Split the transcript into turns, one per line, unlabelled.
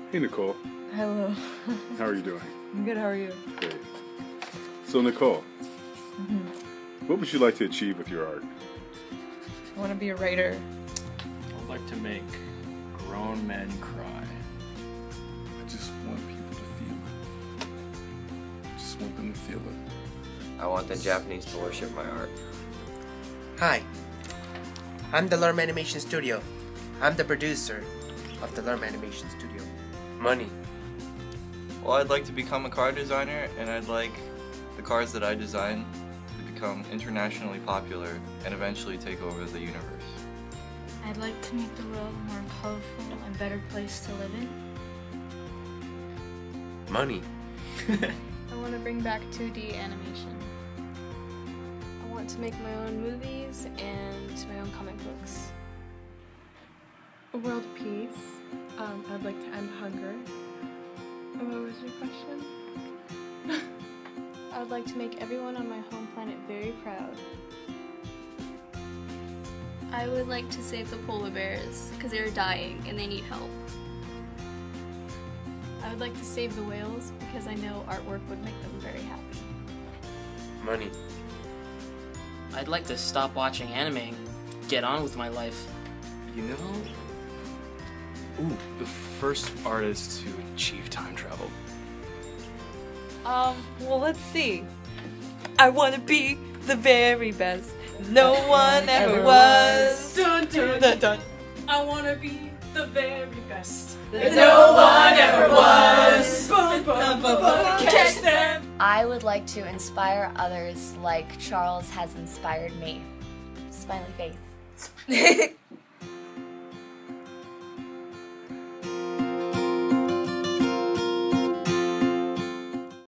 Hey, Nicole.
Hello.
How are you doing?
I'm good, how are you?
Great. So, Nicole, what would you like to achieve with your art?
I want to be a writer.
I'd like to make grown men cry.
I just want people to feel it. I just want them to feel it.
I want the Japanese to worship my art.
Hi, I'm the Lerm Animation Studio. I'm the producer of the Lerm Animation Studio. Money.
Well, I'd like to become a car designer, and I'd like the cars that I design to become internationally popular and eventually take over the universe.
I'd like to make the world a more colorful and better place to live in.
Money.
I want to bring back 2D animation. I want to make my own movies and my own comic books.
A world peace. I'd like to end hunger. And what was your question?
I would like to make everyone on my home planet very proud.
I would like to save the polar bears because they're dying and they need help.
I would like to save the whales because I know artwork would make them very happy.
Money.
I'd like to stop watching anime and get on with my life.
You know, the first artist to achieve time travel.
Well, let's see. I want to be the very best. No one ever was.
Dun, dun,
Dun, dun.
I want to be the very best.
No one ever was.
Catch them.
I would like to inspire others like Charles has inspired me. Smiley face.